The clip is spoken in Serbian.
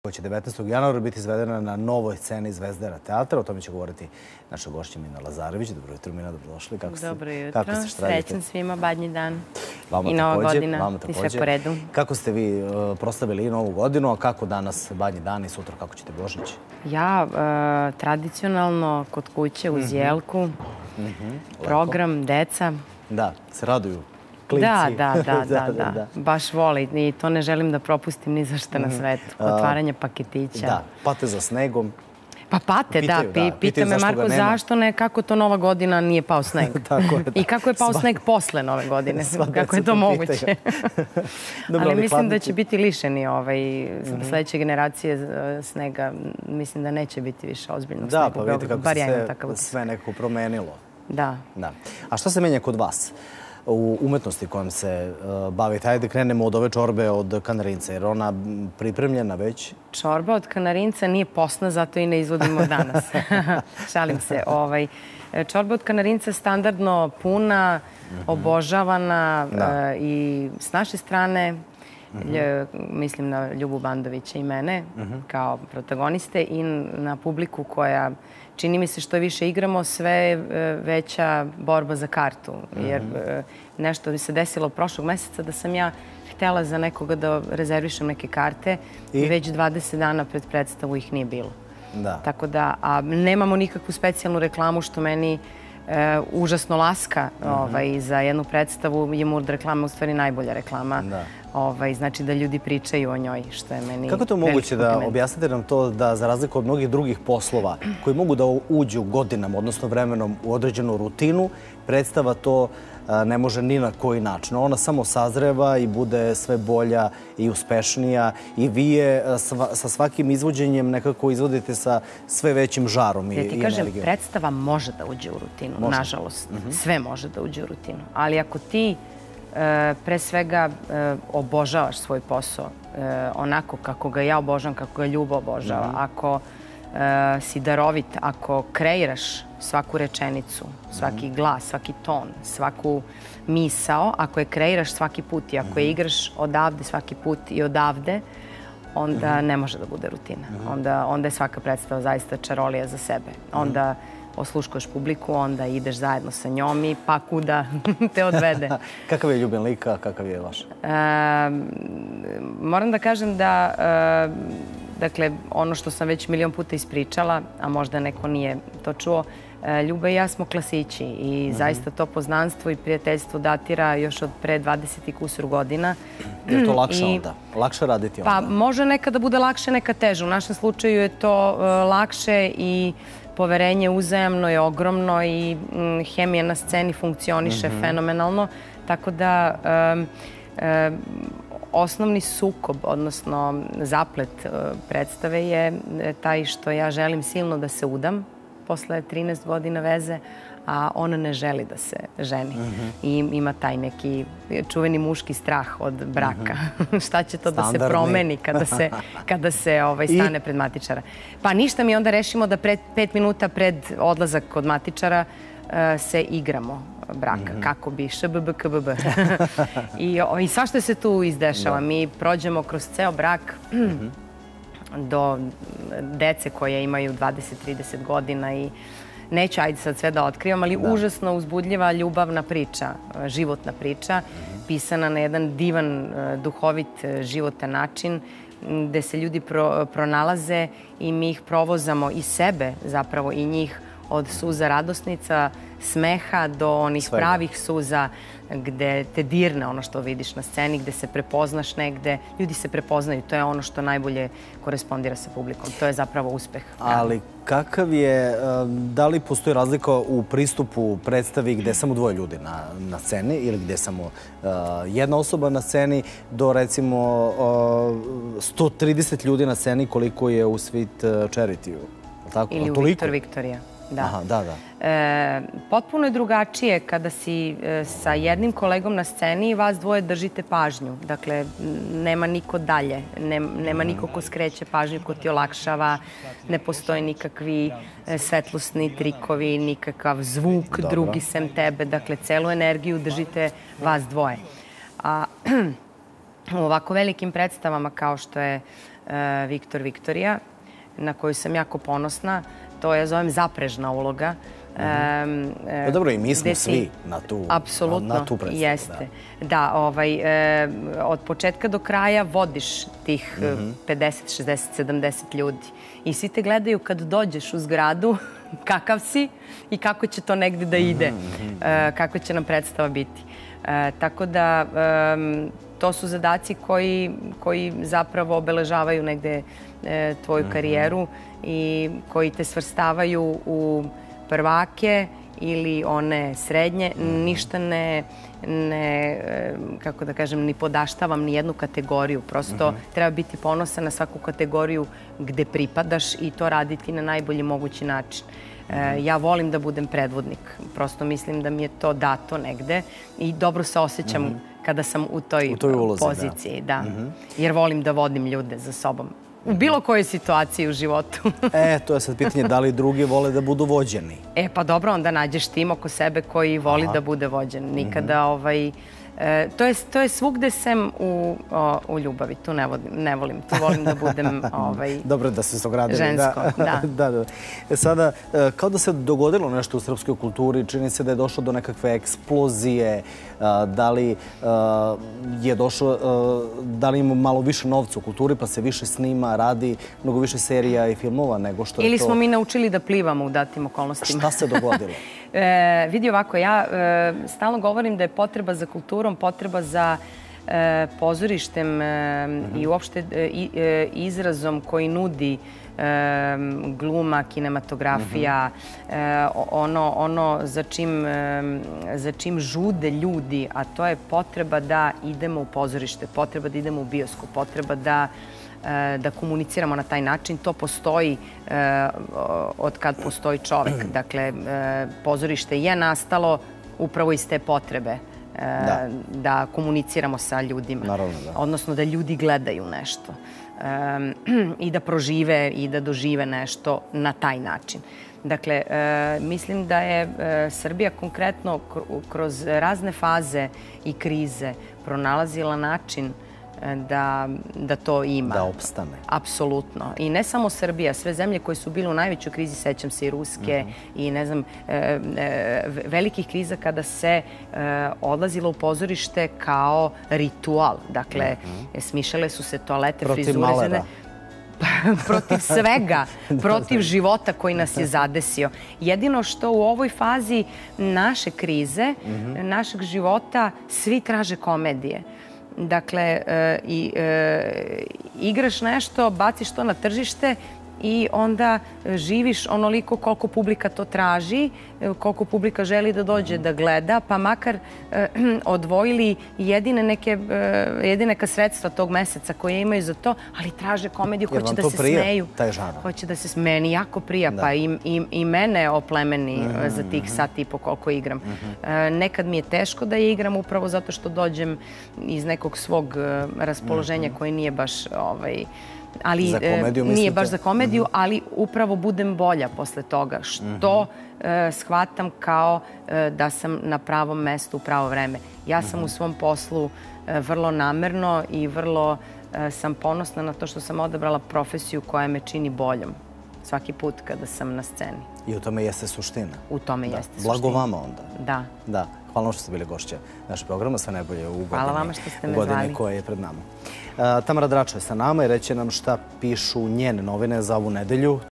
koja će 19. januara biti izvedena na novoj sceni Zvezdara teatra. O tome će govoriti naša gošća Mina Lazarević. Dobro jutro, Mina, dobrodošli. Dobro jutro, srećan svima, badnji dan. I Nova godina, i sve po redu. Kako ste vi proslavili i Novu godinu, a kako danas badnji dan i sutra kako ćete Božić? Ja tradicionalno kod kuće uz jelku, program, deca. Da, se raduju. Da. Baš voli i to ne želim da propustim ni za šta na svetu. Otvaranje paketića. Da, pate za snegom. Pa pate, da. Pita me Marko zašto ne, kako to Nova godina nije pao sneg. I kako je pao sneg posle Nove godine. Kako je to moguće. Ali mislim da će biti lišeni sledeće generacije snega. Mislim da neće biti više ozbiljnog snega. Da, pa vidite kako se sve nekako promenilo. Da. A šta se menja kod vas u umetnosti kojom se bavite? Hajde krenemo od ove čorbe od kanarinca, jer ona pripremljena već? Čorba od kanarinca nije posna, zato i ne izvodimo danas. Šalim se. Čorba od kanarinca standardno puna, obožavana i s naše strane, mislim na Ljubu Bandovića i mene kao protagoniste i na publiku koja, čini mi se što više igramo, sve veća borba za kartu. Jer nešto mi se desilo prošlog meseca da sam ja htela za nekoga da rezervišem neke karte i već 20 dana pred predstavu ih nije bilo. Tako da, a nemamo nikakvu specijalnu reklamu što meni užasno laska za jednu predstavu. Je Murd reklama u stvari najbolja reklama. Znači da ljudi pričaju o njoj, što je meni... Kako je to moguće da objasnite nam to da za razliku od mnogih drugih poslova koji mogu da uđu godinama, odnosno vremenom u određenu rutinu, predstava to ne može ni na koji način. Ona samo sazreva i bude sve bolja i uspešnija i vi je sa svakim izvođenjem nekako izvodite sa sve većim žarom i energijom. Ja ti kažem, predstava može da uđe u rutinu, nažalost. Sve može da uđe u rutinu. Ali ako ti pre svega obožavaš svoj posao onako kako ga ja obožavam, kako ga Ljuba obožava, ako si darovit, ako kreiraš svaku rečenicu, svaki glas, svaki ton, svaku misao, ako je kreiraš svaki put i ako je igraš odavde svaki put i odavde, onda ne može da bude rutina. Onda je svaka predstava zaista čarolija za sebe. Onda osluškuješ publiku, onda ideš zajedno sa njom i pa kuda te odvede. Kakav je Ljubin lik, a kakav je vaš? Moram da kažem da, dakle, ono što sam već milion puta ispričala, a možda neko nije to čuo, Ljuba i ja smo klasići i zaista to poznanstvo i prijateljstvo datira još od pre 20 i kusur godina. Je to lakše onda? Lakše raditi onda? Pa može nekada bude lakše, nekad teže. U našem slučaju je to lakše i poverenje uzajamno je ogromno i hemija na sceni funkcioniše fenomenalno. Tako da osnovni sukob, odnosno zaplet predstave je taj što ja želim silno da se udam posle 13 godina veze, a ona ne želi da se ženi. I ima taj neki čuveni muški strah od braka. Šta će to da se promeni kada se stane pred matičara? Pa ništa, mi onda rešimo da 5 minuta pred odlazak kod matičara se igramo braka, kako bi šbbkbb. I svašta se tu izdešava. Mi prođemo kroz ceo brak do dece koje imaju 20-30 godina i neću, ajde sad sve da otkrivam, ali užasno uzbudljiva ljubavna priča, životna priča, pisana na jedan divan, duhovit, životan način, gde se ljudi pronalaze i mi ih provozamo i sebe, zapravo i njih, od suza radosnica, smeha do onih pravih suza gde te dirne ono što vidiš na sceni, gde se prepoznaš negde. Ljudi se prepoznaju, to je ono što najbolje korespondira sa publikom. To je zapravo uspeh. Ali kakav je, da li postoji razlika u pristupu predstavi gde je samo dvoje ljudi na sceni ili gde je samo jedna osoba na sceni do recimo 130 ljudi na sceni koliko je u Sweet Charity-u? Ili u Viktor Viktorija. Da. Potpuno je drugačije kada si sa jednim kolegom na sceni i vas dvoje držite pažnju. Dakle, nema niko dalje, nema niko ko skreće pažnju, ko ti olakšava, ne postoje nikakvi svetlosni trikovi, nikakav zvuk drugi sem tebe. Dakle, celu energiju držite vas dvoje. A u ovako velikim predstavama kao što je Viktor Viktorija, na koju sam jako ponosna. To ja zovem zaprežna uloga. Dobro, i mi smo svi na tu predstavu. Apsolutno, jeste. Da, od početka do kraja vodiš tih 50, 60, 70 ljudi. I svi te gledaju kad dođeš u zgradu, kakav si i kako će to negde da ide, kako će nam predstava biti. Tako da, to su zadaci koji zapravo obeležavaju negde tvoju karijeru i koji te svrstavaju u prvake ili one srednje. Ništa ne, kako da kažem, ni podaštavam ni jednu kategoriju. Prosto treba biti ponosan na svaku kategoriju gde pripadaš i to raditi na najbolji mogući način. Ja volim da budem predvodnik. Prosto mislim da mi je to dato negde i dobro se osjećam kada sam u toj poziciji. Jer volim da vodim ljude za sobom. U bilo kojoj situaciji u životu. To je sad pitanje da li drugi vole da budu vođeni. Pa dobro, onda nađeš tim oko sebe koji voli da bude vođen. Nikada to je svugde sem u ljubavi. Tu ne volim. Tu volim da budem dobro da se ogradili. Žensko, da. Sada, kao da se dogodilo nešto u srpskoj kulturi, čini se da je došlo do nekakve eksplozije, da li je došlo, da li ima malo više novca u kulturi pa se više snima, radi mnogo više serija i filmova nego što je to... Ili smo mi naučili da plivamo u datim okolnostima. Šta se dogodilo? Vidi ovako, ja stalno govorim da je potreba za kulturom, potreba za pozorištem i uopšte izrazom koji nudi gluma, kinematografija, ono za čim žude ljudi, a to je potreba da idemo u pozorište, potreba da idemo u bioskop, potreba da komuniciramo na taj način. To postoji od kad postoji čovek. Dakle, pozorište je nastalo upravo iz te potrebe da komuniciramo sa ljudima. Odnosno da ljudi gledaju nešto i da prožive i da dožive nešto na taj način. Dakle, mislim da je Srbija konkretno kroz razne faze i krize pronalazila način da to ima. Da opstane. Apsolutno. I ne samo Srbija, sve zemlje koje su bile u najvećoj krizi, sećam se i Ruske i ne znam, velikih kriza kada se odlazilo u pozorište kao ritual. Dakle, smišljale su se toalete, frizure. Protiv malera. Protiv svega, protiv života koji nas je zadesio. Jedino što u ovoj fazi naše krize, našeg života, svi traže komedije. Dakle, igraš nešto, baciš to na tržište i onda živiš onoliko koliko publika to traži, koliko publika želi da dođe da gleda, pa makar odvojili jedine neka sredstva tog meseca koje imaju za to, ali traže komediju, hoće da se smeju. Jer vam to prija, taj žanr? Hoće da se meni jako prija, pa i mene oplemeni za tih sat i po koliko igram. Nekad mi je teško da je igram upravo zato što dođem iz nekog svog raspoloženja koje nije baš ali nije baš za komediju, ali upravo budem bolja posle toga, što shvatam kao da sam na pravom mestu u pravo vreme. Ja sam u svom poslu vrlo namerno i vrlo sam ponosna na to što sam odabrala profesiju koja me čini boljom svaki put kada sam na sceni. I u tome jeste suština. U tome jeste suština. Blago vama onda. Da. Hvala vam što ste bili gošća našeg programa. Sve najbolje u godini koja je pred nama. Tamara Drača je sa nama i reće nam šta pišu njene novine za ovu nedelju.